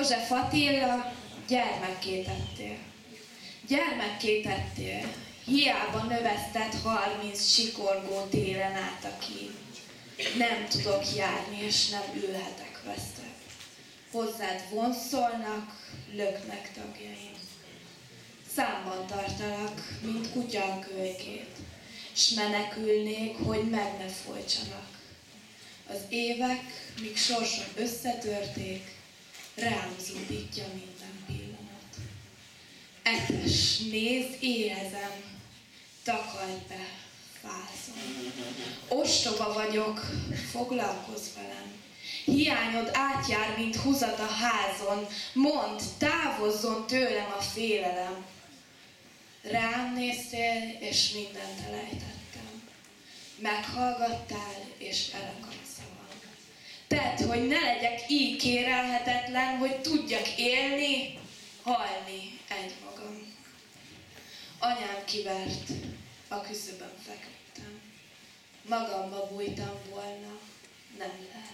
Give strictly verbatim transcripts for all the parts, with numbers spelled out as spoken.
József Attila, gyermekké tettél. Gyermekké tettél, hiába növesztett harminc sikorgó télen át a kín. Nem tudok járni, és nem ülhetek vesztett. Hozzád vonszolnak, löknek tagjaim. Számban tartalak, mint kutya a kölykét, s menekülnék, hogy meg ne folytsanak. Az évek, míg sorsom összetörték, rám zúdítja minden pillanat. Etes, nézd, éhezem, takarj be, fázom. Ostoba vagyok, foglalkozz velem. Hiányod átjár, mint húzat a házon. Mondd, távozzon tőlem a félelem. Rám néztél, és mindent elejtettem. Meghallgattál, és elakadt szavam. Tedd, hogy ne legyek így kérelhetetlen, hogy tudjak élni, halni egymagam. Anyám kivert, a küszöbön feküdtem. Magamba bújtam volna, nem lehet.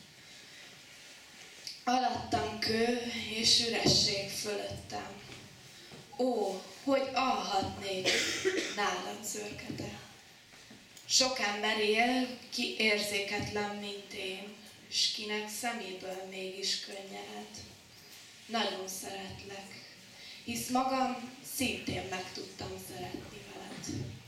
Alattam kő és üresség fölöttem. Ó, hogy alhatnék nálad zörkete. Sok ember él, ki érzéketlen, mint én, s kinek szeméből mégis könnyed. Nagyon szeretlek, hisz magam szintén meg tudtam szeretni veled.